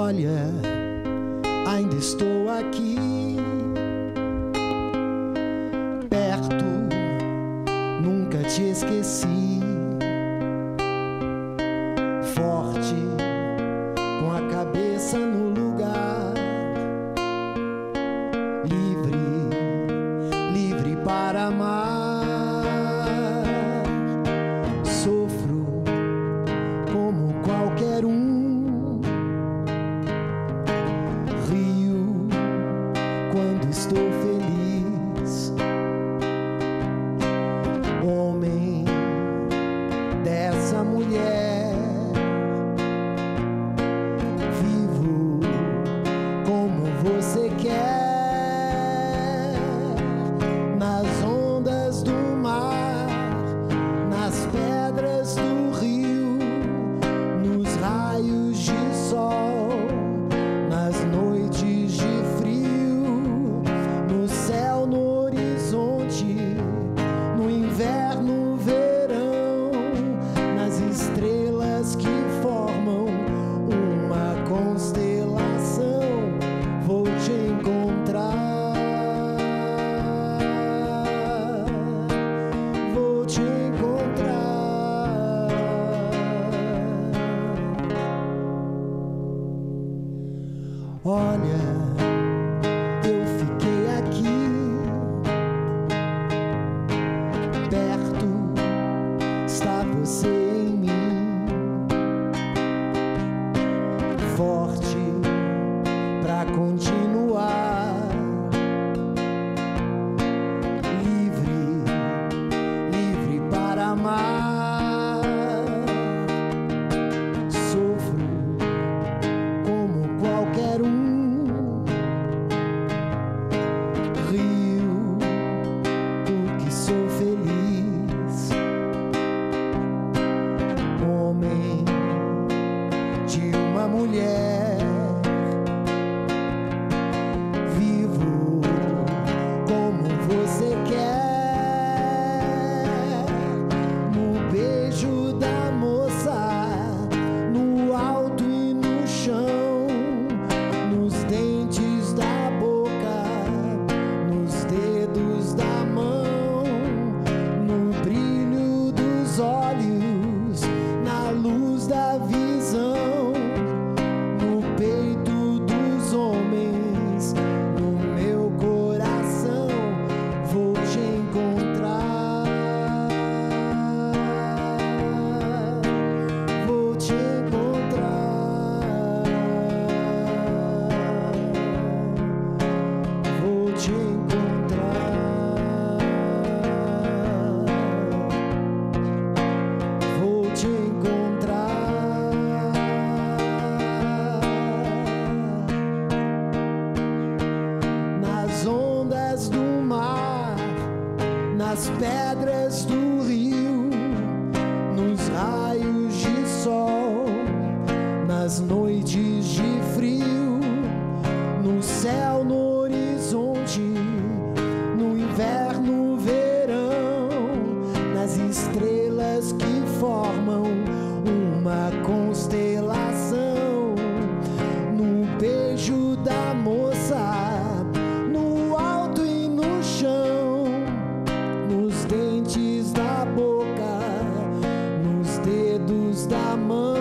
Olha, ainda estou aqui, perto, nunca te esqueci. Forte, com a cabeça no lugar, livre, livre para amar. Sofro como qualquer um, rio quando estou feliz. Homem dessa mulher, vivo como você quer, nas ondas do mar, nas pedras do rio, nos raios de sol, nas noites de frio, no céu, no horizonte, no inverno, verão, nas estrelas que formam uma constelação. Vou te encontrar, vou te encontrar. Olha, eu fiquei aqui, perto está você em mim, forte pra continuar, livre, livre para amar. Sofro como qualquer um, rio porque sou feliz. Homem de uma mulher, vivo como você quer, no beijo da moça, no alto e no chão, nos dentes da boca, nos dedos da mão, no brilho dos olhos, na luz da visão, no peito dos homens, no meu coração. Vou te encontrar, vou te encontrar, vou te encontrar, vou te encontrar. Nas ondas do mar, nas pedras do rio, nos raios de sol, nas noites de frio, no céu, no horizonte, no inverno, verão, nas estrelas que formam uma constelação, no beijo da moça, no alto e no chão, nos dentes da boca, nos dedos da mão.